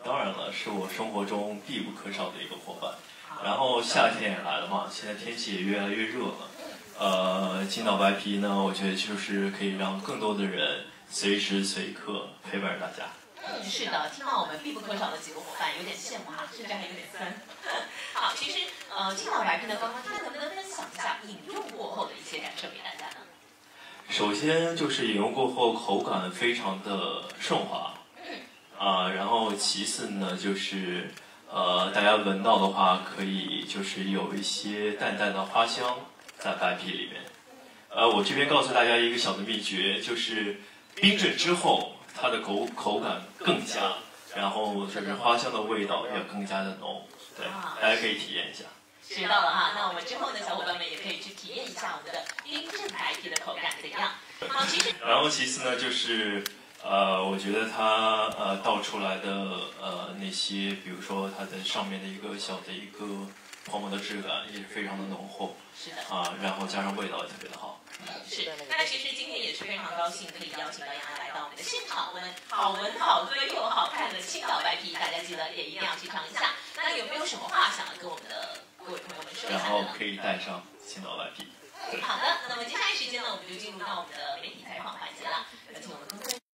当然了，是我生活中必不可少的一个伙伴。然后夏天也来了嘛，现在天气也越来越热了。青岛白啤呢，我觉得就是可以让更多的人随时随刻陪伴着大家。 是的，听到我们必不可少的几个伙伴，有点羡慕哈，甚至还有点酸。好，其实青岛白啤呢，刚刚能不能分享一下饮用过后的一些感受给大家呢？ 首先就是饮用过后口感非常的顺滑，然后其次呢就是大家闻到的话，可以就是有一些淡淡的花香在白啤里面。我这边告诉大家一个小的秘诀，就是冰镇之后它的口感更佳，然后就是花香的味道也更加的浓。对，大家可以体验一下。 学到了哈，那我们之后的小伙伴们也可以去体验一下我们的冰镇白啤的口感怎样。好， 然后其次呢就是我觉得它倒出来的那些，比如说它的上面的一个小的一个泡沫的质感也是非常的浓厚。 是的。 然后加上味道也特别的好。 是，那其实今天也是非常高兴可以邀请到杨澜来到我们的现场，我们好闻好喝又好看的青岛白啤，大家记得也一定要去尝一下。那有没有什么话想要跟我们的各位朋友们说一下呢？ 然后可以带上青岛白啤。 好的，那么接下来时间呢，我们就进入到我们的媒体采访环节了，有请我们工作人员。